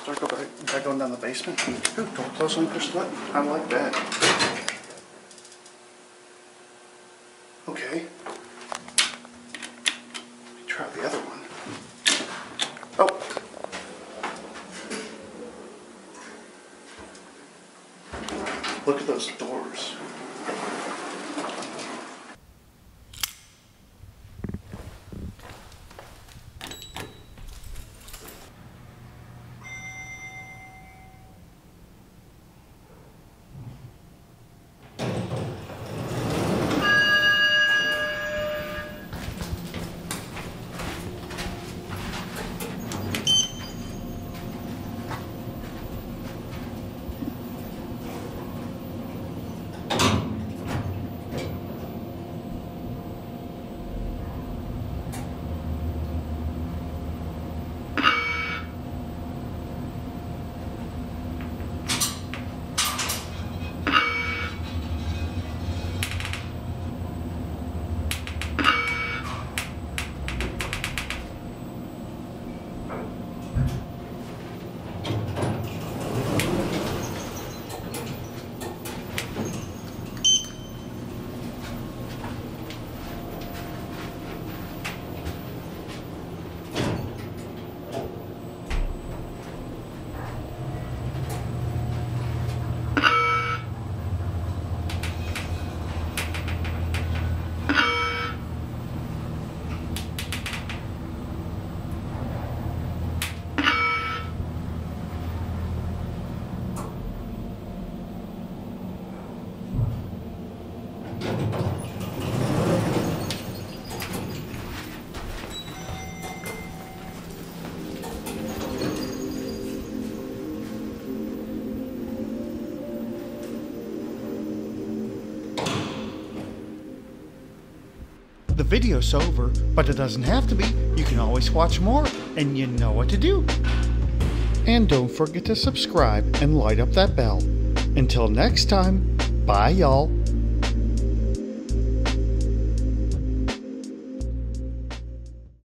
Start going down the basement. Ooh, door close and push the button. I like that. Okay. Let me try the other one. Oh. Look at those doors. The video's over, but it doesn't have to be. You can always watch more, and you know what to do. And don't forget to subscribe and light up that bell. Until next time, bye y'all.